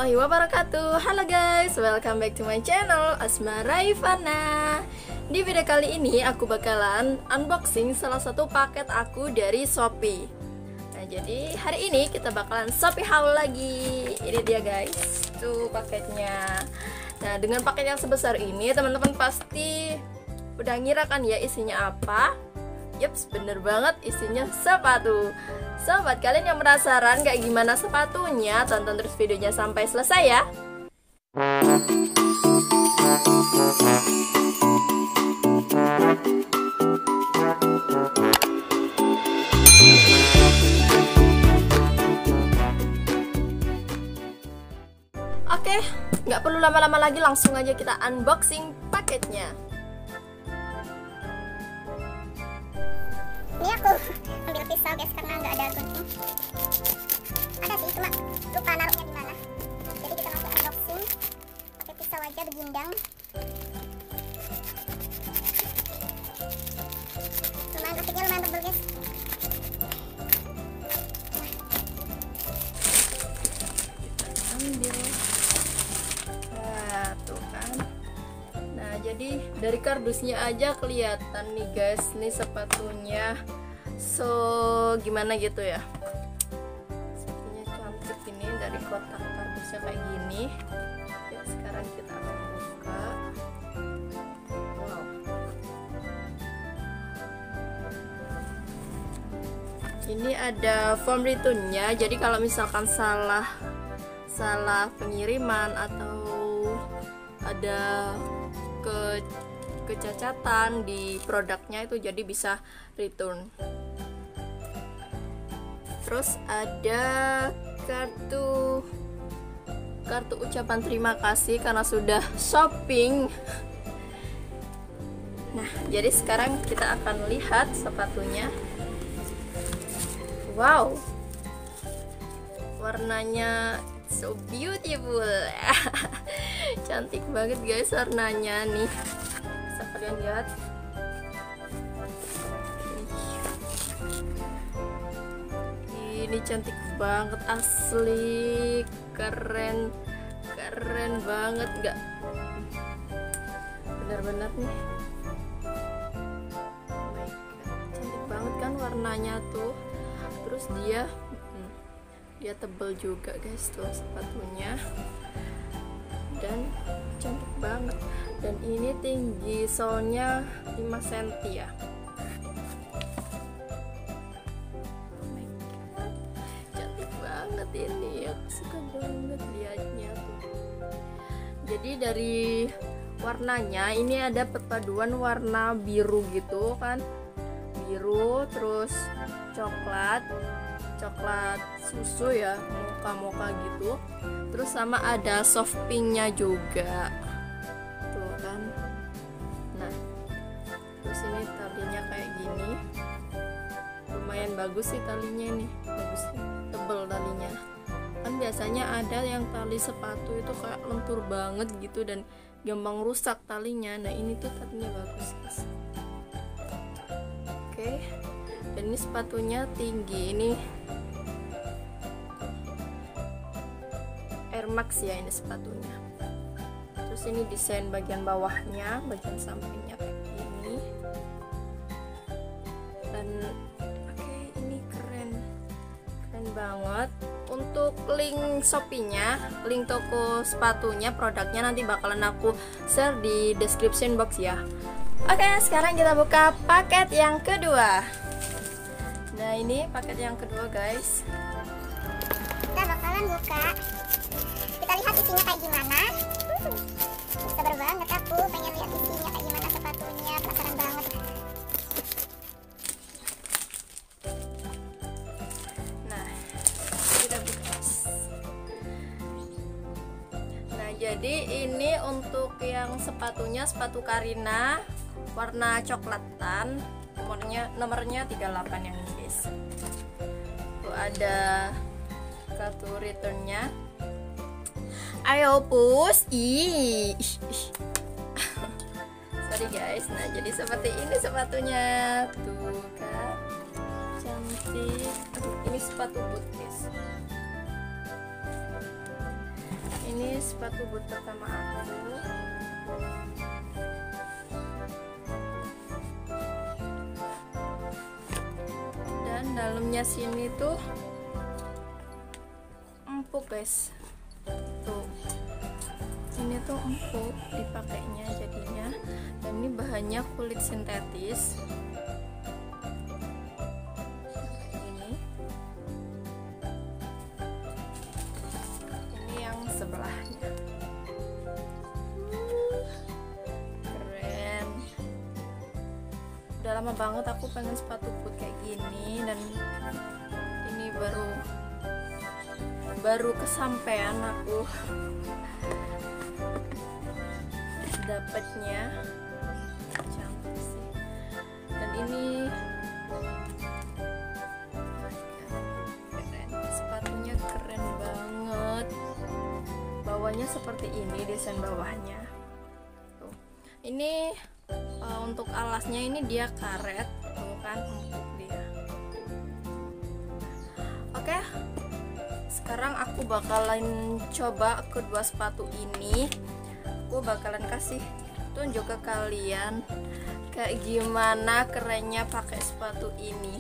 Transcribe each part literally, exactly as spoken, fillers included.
warahmatullahi wabarakatuh. Halo guys, welcome back to my channel Asma Raifana. Di video kali ini aku bakalan unboxing salah satu paket aku dari Shopee. Nah, jadi hari ini kita bakalan Shopee haul lagi. Ini dia guys, tuh paketnya. Nah, dengan paket yang sebesar ini teman-teman pasti udah ngira kan ya isinya apa? Yups, bener banget, isinya sepatu. Sobat, kalian yang penasaran kayak gimana sepatunya, tonton terus videonya sampai selesai ya. Oke, nggak perlu lama-lama lagi, langsung aja kita unboxing paketnya. Ini aku ambil pisau guys karena nggak ada gunting. Ada sih, cuma lupa naruhnya di mana. Jadi kita langsung unboxing pakai pisau aja begindang. Lumayan plastiknya lumayan tebal guys. Ambil. Nah, tuh kan. Nah, jadi dari kardusnya aja kelihatan nih guys, nih sepatunya. So, gimana gitu ya. Sepertinya cantik ini dari kotak kardusnya kayak gini. Oke, sekarang kita akan buka. Wow. Ini ada form returnnya. Jadi kalau misalkan salah salah pengiriman atau ada ke kecacatan di produknya itu jadi bisa return. Terus ada kartu kartu ucapan terima kasih karena sudah shopping. Nah, jadi sekarang kita akan lihat sepatunya. Wow, warnanya so beautiful. Cantik banget guys warnanya nih, bisa kalian lihat. Ini cantik banget, asli keren keren banget, nggak benar-benar nih. Oh my God, cantik banget kan warnanya tuh. Terus dia hmm, dia tebel juga guys tuh sepatunya, dan cantik banget. Dan ini tinggi solnya lima sentimeter ya. Oh my God, cantik banget ini, aku suka banget liatnya tuh. Jadi dari warnanya ini ada perpaduan warna biru gitu kan, biru terus coklat coklat susu ya, mocha-mocha gitu. Terus sama ada soft pinknya juga tuh kan. Nah, terus ini talinya kayak gini, lumayan bagus sih talinya, ini bagus sih, tebel talinya. Kan biasanya ada yang tali sepatu itu kayak lentur banget gitu dan gampang rusak talinya. Nah, ini tuh talinya bagus guys. Oke, dan ini sepatunya tinggi, ini Air Max ya ini sepatunya. Terus ini desain bagian bawahnya, bagian sampingnya kayak gini. Dan oke, okay, ini keren keren banget. Untuk link Shopee-nya, link toko sepatunya, produknya nanti bakalan aku share di description box ya. Oke, okay, sekarang kita buka paket yang kedua. Nah, ini paket yang kedua guys. Kita bakalan buka. Kita lihat isinya kayak gimana. Hmm, sabar banget, aku pengen lihat isinya kayak gimana sepatunya, penasaran banget. Nah, kita buka. Nah, jadi ini untuk yang sepatunya, sepatu Karina warna coklatan, nomornya nomornya tiga puluh delapan yang ini guys. Tuh ada kartu returnnya. Ayo push. Ih, sorry guys. Nah, jadi seperti ini sepatunya tuh kan, cantik. Aduh, ini sepatu boot guys. ini sepatu boot pertama aku. Dan dalamnya sini tuh empuk guys. Tuh. Ini tuh empuk dipakainya jadinya. Dan ini bahannya kulit sintetis. Sebelahnya keren. Udah lama banget aku pengen sepatu boot kayak gini, dan ini baru baru kesampaian aku dapatnya. Cantik sih. Dan ini keren, sepatunya keren banget. Bawahnya seperti ini desain bawahnya. Tuh. Ini uh, untuk alasnya ini dia karet, tuh kan empuk dia. Oke, sekarang aku bakalan coba kedua sepatu ini. Aku bakalan kasih tunjuk ke kalian kayak gimana kerennya pakai sepatu ini.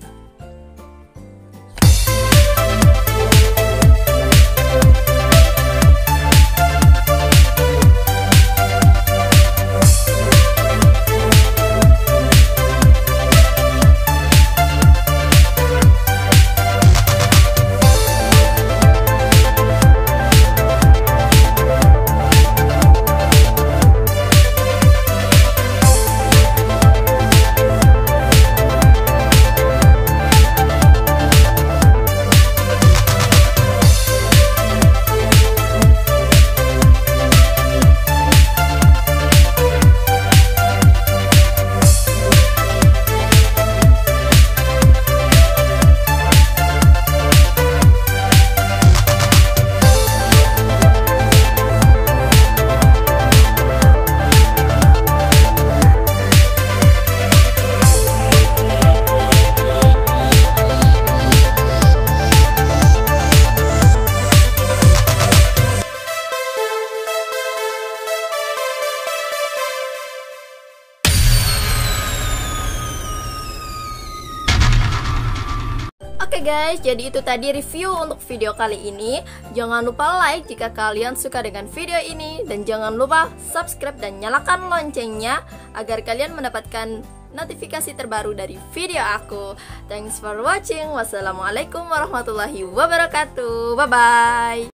Oke guys, jadi itu tadi review untuk video kali ini. Jangan lupa like jika kalian suka dengan video ini, dan jangan lupa subscribe dan nyalakan loncengnya agar kalian mendapatkan notifikasi terbaru dari video aku. Thanks for watching. Wassalamualaikum warahmatullahi wabarakatuh. Bye bye.